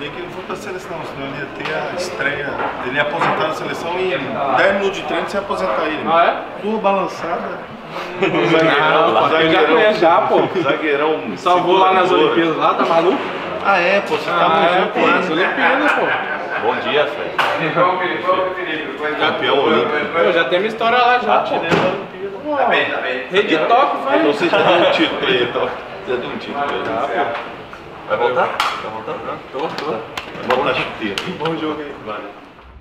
bem que ele foi pra seleção, senão ele ia ter a estreia. Ele ia aposentar na seleção e em 10 minutos de treino você ia aposentar ele. Ah, é? Duas balançadas. Eu já conheço já, pô. Zagueirão. Salvou lá nas Olimpíadas lá, tá maluco? Ah, é, pô, você tá junto pô, lá. nas Olimpíadas, pô. Bom dia, Fred. Campeão olímpico. Eu já tem uma história lá já, pô. Tá bem, tá bem. Rede Toque, vai. Então você já deu um título pra ele, então. Já deu um título pra ele. Vai voltar? Vai voltar? Tô. Vai botar chuteiro. Bom jogo aí. Valeu.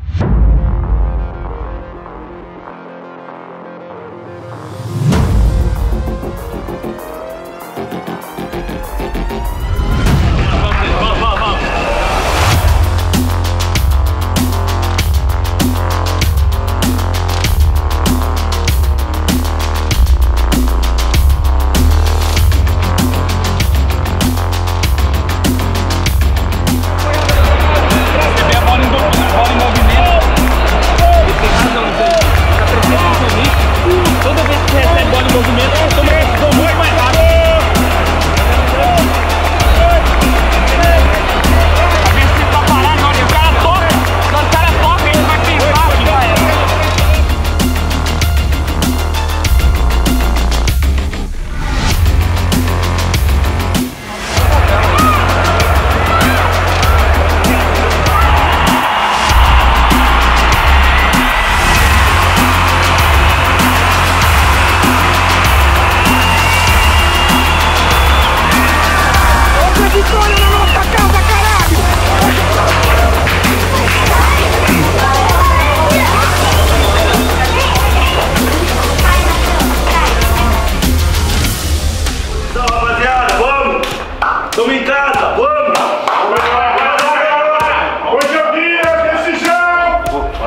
Tamo em casa, vamos! Hoje é o dia, decisão!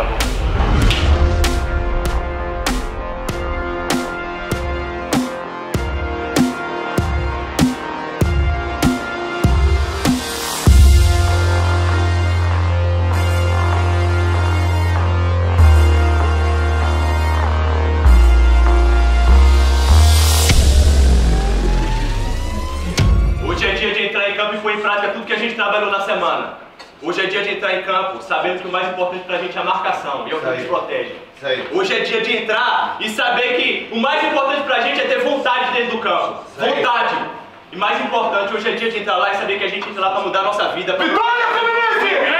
Hoje é dia de entrar em campo e pôr em prática tudo que a gente trabalhou na semana. Hoje é dia de entrar em campo, sabendo que o mais importante pra gente é a marcação, e é o que nos protege. Hoje é dia de entrar e saber que o mais importante pra gente é ter vontade dentro do campo. Vontade! E mais importante, hoje é dia de entrar lá e saber que a gente entra lá pra mudar a nossa vida. Vitória, Fluminense!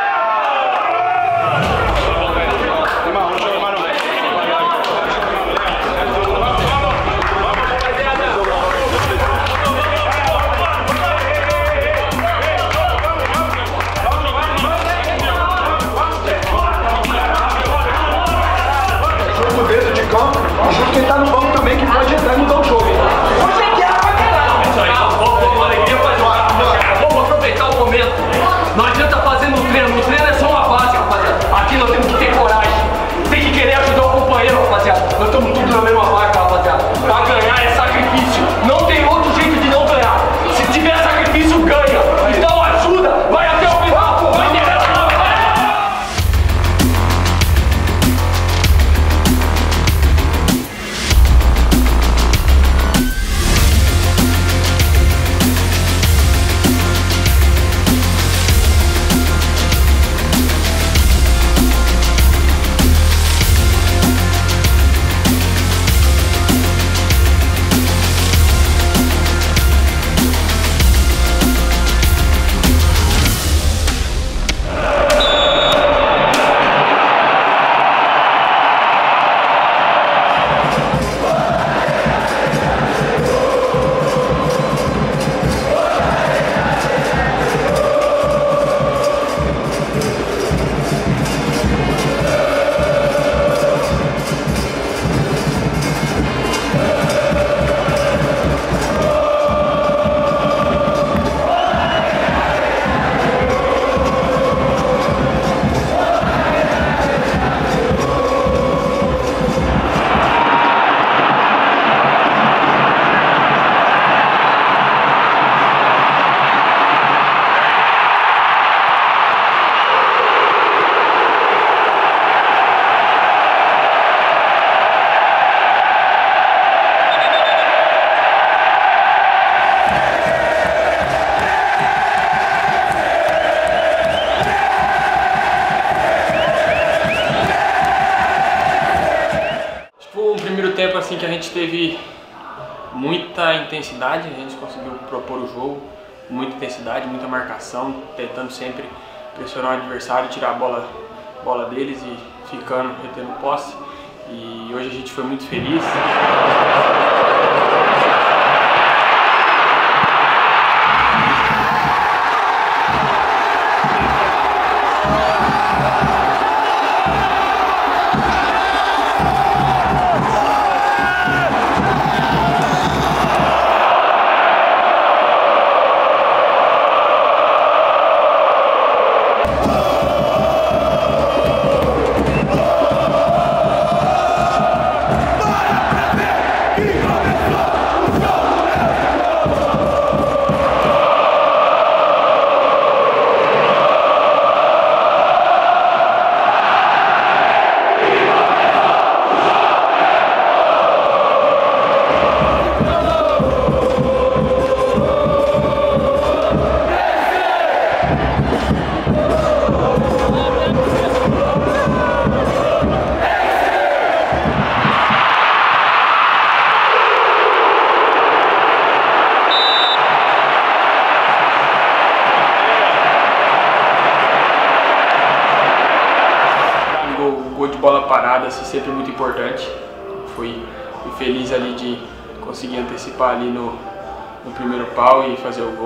Dentro de campo, e junto quem tá no banco também, que pode entrar e mudar o jogo. Hoje é que é pra caralho! Vamos aproveitar o momento. Não adianta fazer no um primeiro tempo assim que a gente teve muita intensidade, a gente conseguiu propor o jogo com muita intensidade, muita marcação, tentando sempre pressionar o adversário, tirar a bola deles e ficando, retendo posse. E hoje a gente foi muito feliz. Bola parada, assim, sempre muito importante. Fui feliz ali de conseguir antecipar ali no primeiro pau e fazer o gol.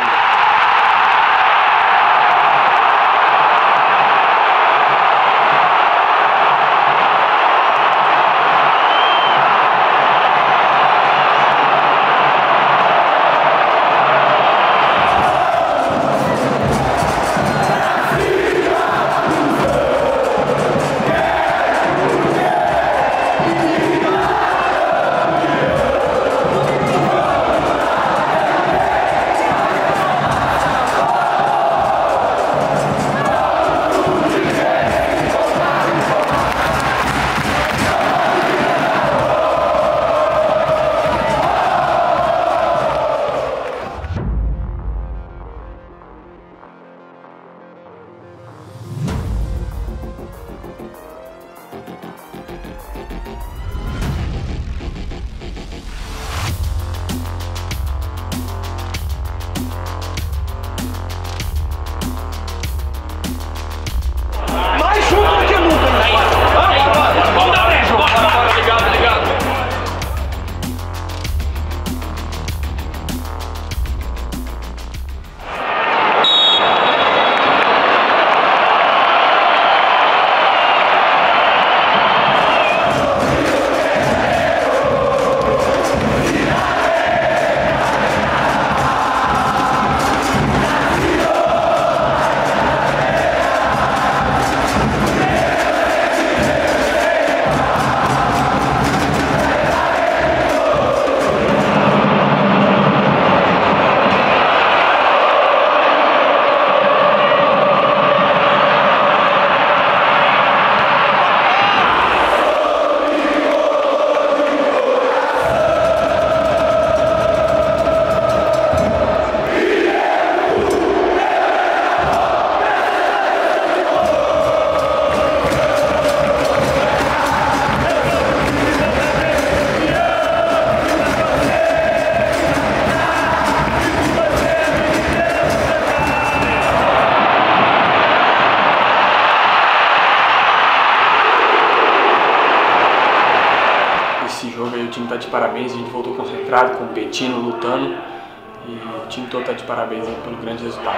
O time está de parabéns, a gente voltou concentrado, competindo, lutando e o time todo está de parabéns aí pelo grande resultado.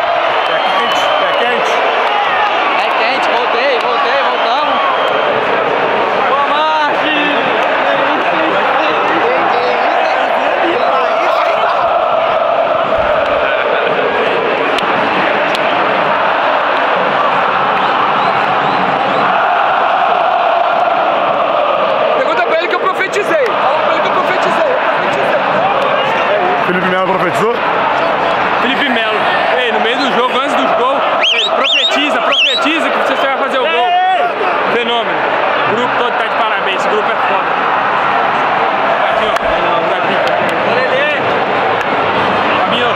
Pé quente, pé quente. Pé quente, voltamos. Boa marcha! Pergunta pra ele que eu profetizei. Felipe Melo profetizou? Felipe Melo, no meio do jogo, antes do gol, ele profetiza que você vai fazer o gol. Fenômeno. O grupo todo tá de parabéns, esse grupo é foda. Aqui, ó. Caminho.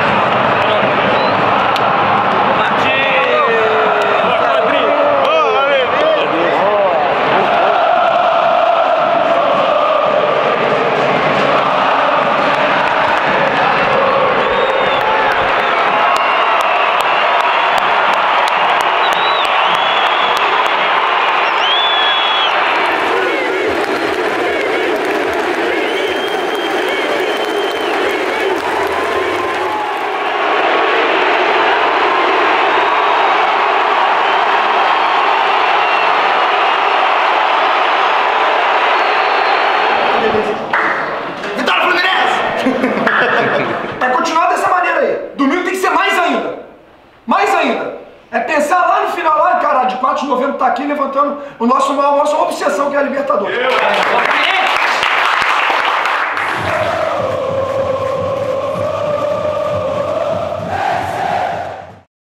finalizar lá no final, lá, cara, de 4 de novembro, tá aqui levantando a nossa obsessão, que é a Libertadores.